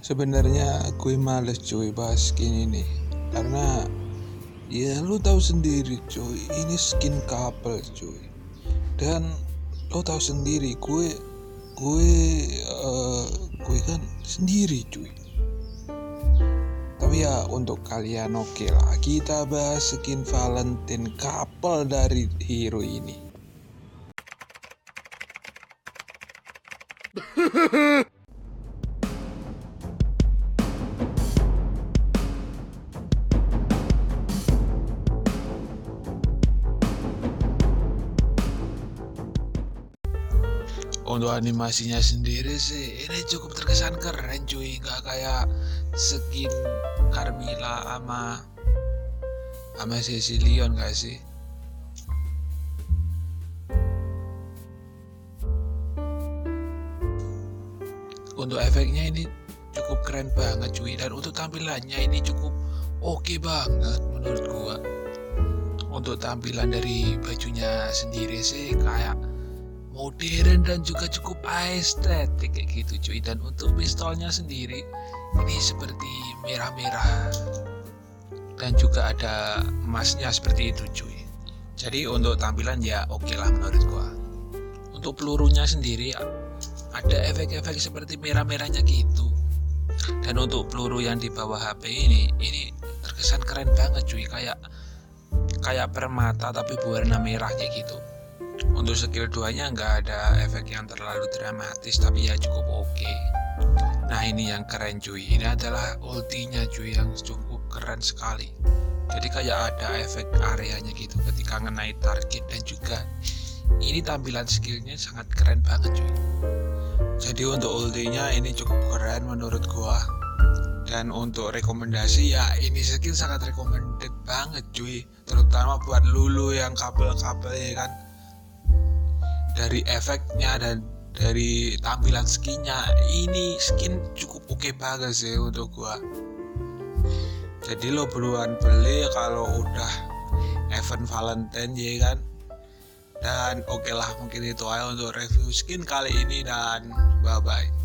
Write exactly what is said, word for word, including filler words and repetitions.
Sebenarnya gue males cuy bahas skin ini karena ya lu tahu sendiri cuy, ini skin couple cuy. Dan lu tahu sendiri gue gue uh, gue kan sendiri cuy. Tapi ya untuk kalian oke lah, kita bahas skin Valentine couple dari hero ini. Untuk animasinya sendiri sih ini cukup terkesan keren cuy, nggak kayak skin Carmilla sama sama Cecilion gak sih? Untuk efeknya ini cukup keren banget cuy, dan untuk tampilannya ini cukup oke banget menurut gua. Untuk tampilan dari bajunya sendiri sih kayak modern dan juga cukup estetik kayak gitu cuy. Dan untuk pistolnya sendiri ini seperti merah-merah dan juga ada emasnya seperti itu cuy. Jadi untuk tampilan ya oke lah menurut gua. Untuk pelurunya sendiri ada efek-efek seperti merah-merahnya gitu. Dan untuk peluru yang di bawah H P ini ini terkesan keren banget cuy, kayak kayak permata tapi berwarna merah kayak gitu. Untuk skill duanya nggak ada efek yang terlalu dramatis tapi ya cukup oke. Nah ini yang keren cuy, ini adalah ultinya cuy yang cukup keren sekali. Jadi kayak ada efek areanya gitu ketika ngenai target, dan juga ini tampilan skillnya sangat keren banget cuy. Jadi untuk ultinya ini cukup keren menurut gua. Dan untuk rekomendasi ya ini skill sangat recommended banget cuy, terutama buat lulu yang kabel-kabel ya kan. Dari efeknya dan dari tampilan skinnya ini skin cukup oke banget sih untuk gua. Jadi lo buruan beli kalau udah event Valentine ya kan. Dan oke lah, mungkin itu aja untuk review skin kali ini, dan bye bye.